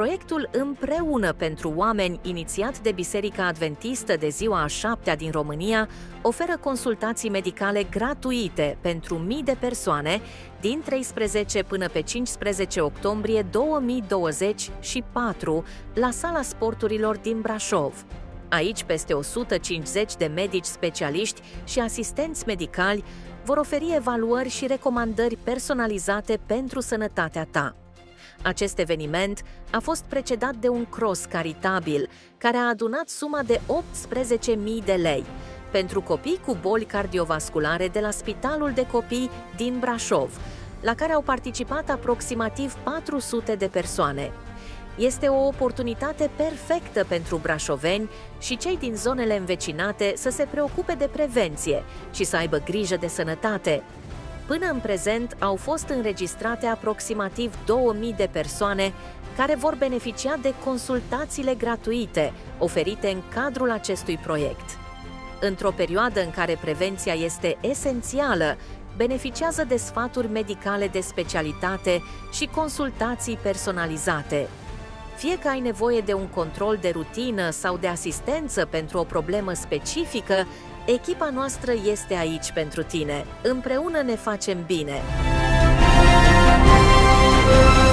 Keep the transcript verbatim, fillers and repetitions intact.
Proiectul Împreună pentru Oameni, inițiat de Biserica Adventistă de Ziua a Șaptea din România, oferă consultații medicale gratuite pentru mii de persoane din treisprezece până pe cincisprezece octombrie două mii douăzeci și patru la Sala Sporturilor din Brașov. Aici, peste o sută cincizeci de medici specialiști și asistenți medicali vor oferi evaluări și recomandări personalizate pentru sănătatea ta. Acest eveniment a fost precedat de un cross caritabil, care a adunat suma de optsprezece mii de lei pentru copii cu boli cardiovasculare de la Spitalul de Copii din Brașov, la care au participat aproximativ patru sute de persoane. Este o oportunitate perfectă pentru brașoveni și cei din zonele învecinate să se preocupe de prevenție și să aibă grijă de sănătate. Până în prezent au fost înregistrate aproximativ două mii de persoane care vor beneficia de consultațiile gratuite oferite în cadrul acestui proiect. Într-o perioadă în care prevenția este esențială, beneficiază de sfaturi medicale de specialitate și consultații personalizate. Fie că ai nevoie de un control de rutină sau de asistență pentru o problemă specifică, echipa noastră este aici pentru tine. Împreună ne facem bine!